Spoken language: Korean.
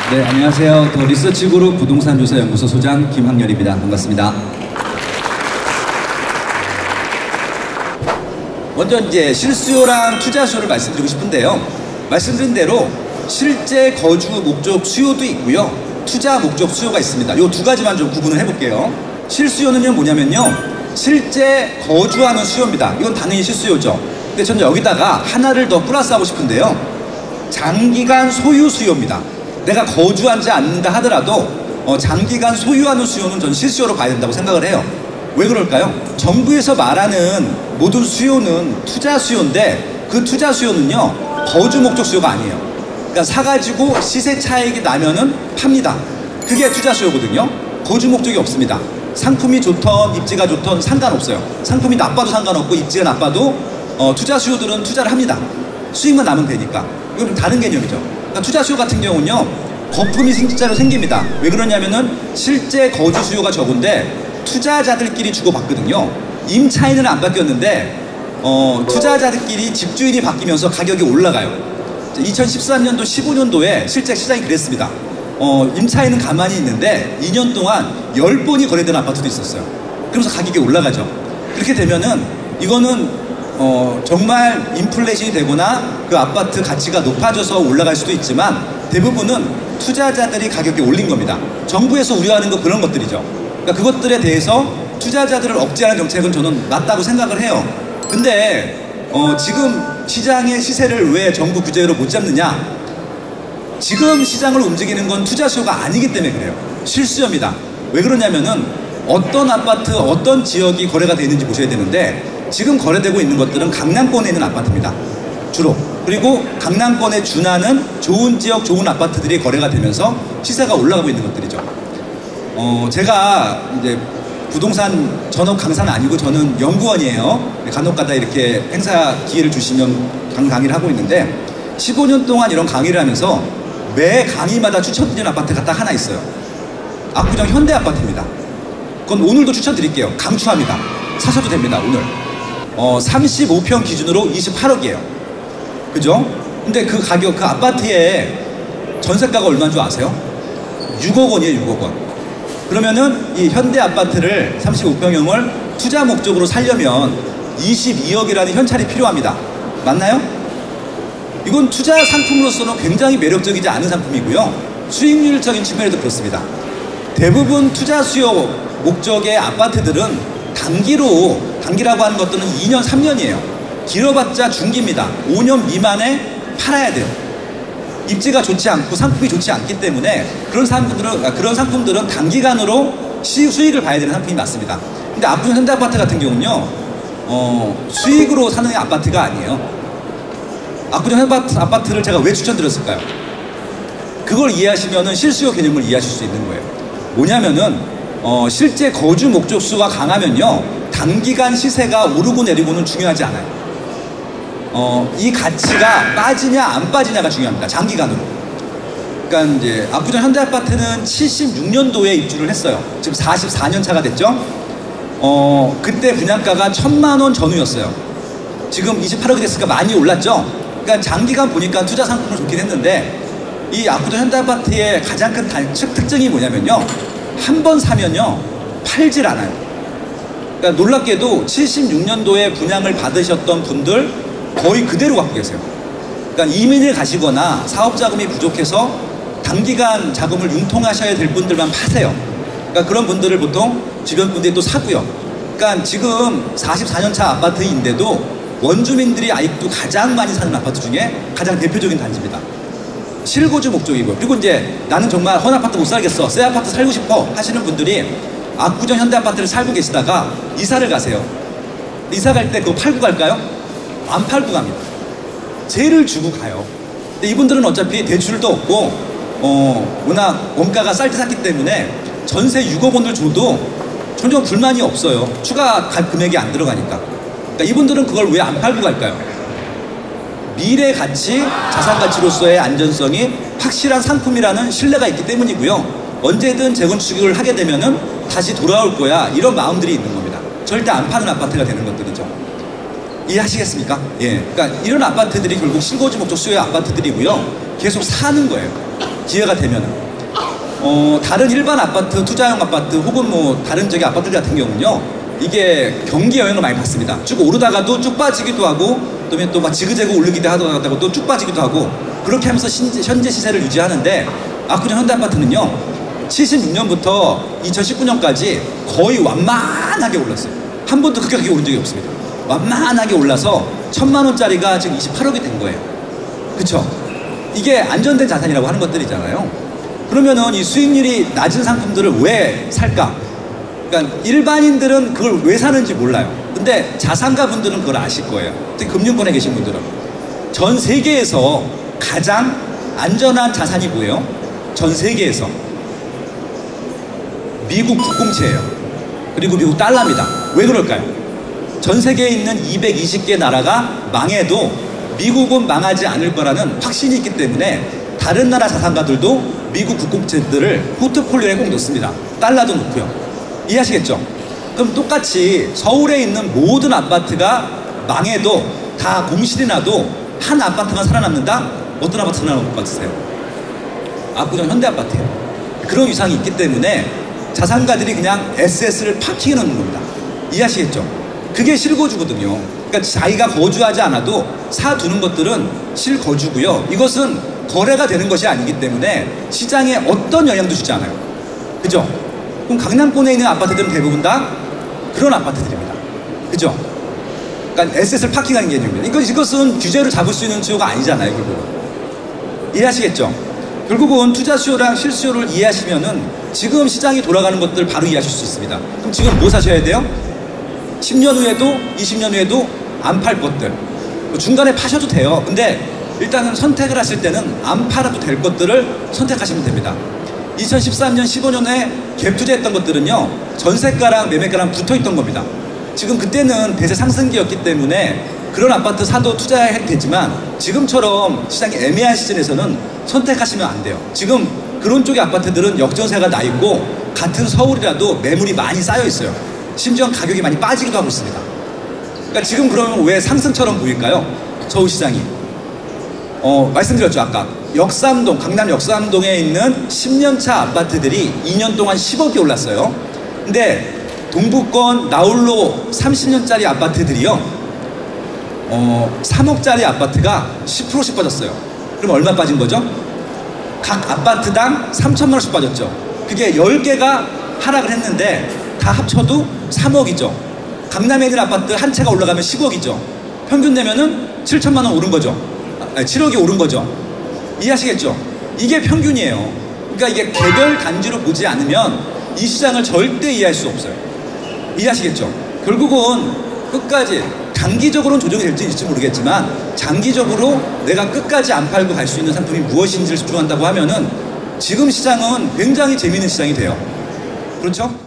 네, 안녕하세요. 더 리서치그룹 부동산조사연구소 소장 김학렬입니다. 반갑습니다. 먼저 이제 실수요랑 투자 수요를 말씀드리고 싶은데요. 말씀드린 대로 실제 거주 목적 수요도 있고요. 투자 목적 수요가 있습니다. 이 두 가지만 좀 구분을 해볼게요. 실수요는요 뭐냐면요. 실제 거주하는 수요입니다. 이건 당연히 실수요죠. 근데 저는 여기다가 하나를 더 플러스하고 싶은데요. 장기간 소유 수요입니다. 내가 거주하지 않는다 하더라도 장기간 소유하는 수요는 저는 실수요로 봐야 된다고 생각을 해요. 왜 그럴까요? 정부에서 말하는 모든 수요는 투자 수요인데 그 투자 수요는요 거주 목적 수요가 아니에요. 그러니까 사가지고 시세 차익이 나면은 팝니다. 그게 투자 수요거든요. 거주 목적이 없습니다. 상품이 좋던 입지가 좋던 상관없어요. 상품이 나빠도 상관없고 입지가 나빠도 투자 수요들은 투자를 합니다. 수익만 나면 되니까. 이건 좀 다른 개념이죠. 그러니까 투자 수요 같은 경우는요 거품이 진짜로 생깁니다. 왜 그러냐면은 실제 거주 수요가 적은데 투자자들끼리 주고받거든요. 임차인은 안 바뀌었는데 투자자들끼리 집주인이 바뀌면서 가격이 올라가요. 2013년도 15년도에 실제 시장이 그랬습니다. 임차인은 가만히 있는데 2년 동안 10번이 거래된 아파트도 있었어요. 그러면서 가격이 올라가죠. 그렇게 되면은 이거는 정말 인플레이션이 되거나 그 아파트 가치가 높아져서 올라갈 수도 있지만 대부분은 투자자들이 가격이 올린 겁니다. 정부에서 우려하는 거 그런 것들이죠. 그러니까 그것들에 대해서 투자자들을 억제하는 정책은 저는 맞다고 생각을 해요. 근데 지금 시장의 시세를 왜 정부 규제로 못 잡느냐? 지금 시장을 움직이는 건 투자 수요가 아니기 때문에 그래요. 실수요입니다. 왜 그러냐면은 어떤 아파트, 어떤 지역이 거래가 되어 있는지 보셔야 되는데 지금 거래되고 있는 것들은 강남권에 있는 아파트입니다. 주로. 그리고 강남권에 준하는 좋은 지역, 좋은 아파트들이 거래가 되면서 시세가 올라가고 있는 것들이죠. 제가 이제 부동산 전업 강사는 아니고 저는 연구원이에요. 간혹가다 이렇게 행사 기회를 주시면 강의를 하고 있는데 15년 동안 이런 강의를 하면서 매 강의마다 추천드리는 아파트가 딱 하나 있어요. 압구정 현대아파트입니다. 그건 오늘도 추천드릴게요. 강추합니다. 사셔도 됩니다. 오늘 35평 기준으로 28억이에요. 그죠? 근데 그 가격, 그 아파트의 전세가가 얼마인 줄 아세요? 6억 원이에요. 6억 원. 그러면은 이 현대 아파트를 35평형을 투자 목적으로 살려면 22억이라는 현찰이 필요합니다. 맞나요? 이건 투자 상품으로서는 굉장히 매력적이지 않은 상품이고요. 수익률적인 측면에도 그렇습니다. 대부분 투자 수요 목적의 아파트들은 단기라고 하는 것들은 2년, 3년이에요. 길어봤자 중기입니다. 5년 미만에 팔아야 돼요. 입지가 좋지 않고 상품이 좋지 않기 때문에 그런 상품들은 단기간으로 수익을 봐야 되는 상품이 맞습니다. 근데 압구정 현대아파트 같은 경우는요, 수익으로 사는 아파트가 아니에요. 압구정 현대아파트를 제가 왜 추천드렸을까요? 그걸 이해하시면은 실수요 개념을 이해하실 수 있는 거예요. 뭐냐면은 실제 거주 목적 수가 강하면요 단기간 시세가 오르고 내리고는 중요하지 않아요. 이 가치가 빠지냐 안 빠지냐가 중요합니다. 장기간으로. 그러니까 이제 압구정 현대아파트는 76년도에 입주를 했어요. 지금 44년 차가 됐죠. 그때 분양가가 1,000만 원 전후였어요. 지금 28억이 됐으니까 많이 올랐죠. 그러니까 장기간 보니까 투자 상품은 좋긴 했는데 이 압구정 현대아파트의 가장 큰 특징이 뭐냐면요, 한 번 사면요 팔질 않아요. 그러니까 놀랍게도 76년도에 분양을 받으셨던 분들 거의 그대로 갖고 계세요. 그러니까 이민을 가시거나 사업자금이 부족해서 단기간 자금을 융통하셔야 될 분들만 파세요. 그러니까 그런 분들을 보통 주변 분들이 또 사고요. 그러니까 지금 44년차 아파트인데도 원주민들이 아직도 가장 많이 사는 아파트 중에 가장 대표적인 단지입니다. 실거주 목적이고요. 그리고 이제 나는 정말 헌 아파트 못 살겠어, 새 아파트 살고 싶어 하시는 분들이 압구정 현대아파트를 살고 계시다가 이사를 가세요. 이사 갈 때 그거 팔고 갈까요? 안 팔고 갑니다. 세를 주고 가요. 근데 이분들은 어차피 대출도 없고 워낙 원가가 쌀 때 샀기 때문에 전세 6억 원을 줘도 전혀 불만이 없어요. 추가 금액이 안 들어가니까. 그러니까 이분들은 그걸 왜 안 팔고 갈까요? 미래 가치, 자산 가치로서의 안전성이 확실한 상품이라는 신뢰가 있기 때문이고요. 언제든 재건축을 하게 되면은 다시 돌아올 거야, 이런 마음들이 있는 겁니다. 절대 안 파는 아파트가 되는 것들이죠. 이해하시겠습니까? 예. 그러니까 이런 아파트들이 결국 실거주 목적 수요의 아파트들이고요. 계속 사는 거예요. 기회가 되면은. 다른 일반 아파트, 투자용 아파트 혹은 뭐 다른 저기 아파트들 같은 경우는요, 이게 경기 영향을 많이 받습니다. 쭉 오르다가도 쭉 빠지기도 하고, 그다음에 또 막 지그재그 오르기도 하다가 또 쭉 빠지기도 하고, 그렇게 하면서 현재 시세를 유지하는데, 압구정 현대아파트는요 76년부터 2019년까지 거의 완만하게 올랐어요. 한 번도 급격하게 오른 적이 없습니다. 완만하게 올라서 1,000만 원짜리가 지금 28억이 된 거예요. 그쵸? 이게 안전된 자산이라고 하는 것들이잖아요. 그러면은 이 수익률이 낮은 상품들을 왜 살까? 그러니까 일반인들은 그걸 왜 사는지 몰라요. 근데 자산가 분들은 그걸 아실 거예요. 특히 금융권에 계신 분들은. 전 세계에서 가장 안전한 자산이 뭐예요? 전 세계에서 미국 국공채예요. 그리고 미국 달러입니다. 왜 그럴까요? 전 세계에 있는 220개 나라가 망해도 미국은 망하지 않을 거라는 확신이 있기 때문에 다른 나라 자산가들도 미국 국공채들을 포트폴리오에 꼭 넣습니다. 달러도 넣고요. 이해하시겠죠? 그럼 똑같이 서울에 있는 모든 아파트가 망해도 다 공실이 나도 한 아파트만 살아남는다? 어떤 아파트 살아남을 것 같으세요? 압구정 현대아파트예요. 그런 위상이 있기 때문에 자산가들이 그냥 SS를 파킹해 놓는 겁니다. 이해하시겠죠? 그게 실거주거든요. 그러니까 자기가 거주하지 않아도 사두는 것들은 실거주고요. 이것은 거래가 되는 것이 아니기 때문에 시장에 어떤 영향도 주지 않아요. 그죠? 그럼 강남권에 있는 아파트들은 대부분 다 그런 아파트들입니다. 그죠? 그러니까 SS를 파킹하는 개념입니다. 이것은 규제를 잡을 수 있는 수요가 아니잖아요, 결국은. 이해하시겠죠? 결국은 투자 수요랑 실수요를 이해하시면은 지금 시장이 돌아가는 것들 바로 이해하실 수 있습니다. 그럼 지금 뭐 사셔야 돼요? 10년 후에도 20년 후에도 안 팔 것들. 중간에 파셔도 돼요. 근데 일단은 선택을 하실 때는 안 팔아도 될 것들을 선택하시면 됩니다. 2013년, 15년에 갭 투자했던 것들은요, 전세가랑 매매가랑 붙어있던 겁니다. 지금 그때는 대세 상승기였기 때문에 그런 아파트 사도 투자해도 되지만 지금처럼 시장이 애매한 시즌에서는 선택하시면 안 돼요. 지금 그런 쪽의 아파트들은 역전세가 나 있고 같은 서울이라도 매물이 많이 쌓여 있어요. 심지어 가격이 많이 빠지기도 하고 있습니다. 그러니까 지금 그러면 왜 상승처럼 보일까요? 서울시장이. 말씀드렸죠, 아까. 역삼동, 강남 역삼동에 있는 10년차 아파트들이 2년 동안 10억이 올랐어요. 근데 동부권 나홀로 30년짜리 아파트들이요, 3억짜리 아파트가 10%씩 빠졌어요. 그럼 얼마 빠진 거죠? 각 아파트당 3천만 원씩 빠졌죠. 그게 10개가 하락을 했는데 다 합쳐도 3억이죠. 강남에 있는 아파트 한 채가 올라가면 10억이죠. 평균 내면은 7천만 원 오른 거죠. 7억이 오른 거죠. 이해하시겠죠? 이게 평균이에요. 그러니까 이게 개별 단지로 보지 않으면 이 시장을 절대 이해할 수 없어요. 이해하시겠죠? 결국은 끝까지 단기적으로는 조정이 될지 모르겠지만 장기적으로 내가 끝까지 안 팔고 갈 수 있는 상품이 무엇인지를 집중한다고 하면은 지금 시장은 굉장히 재미있는 시장이 돼요. 그렇죠?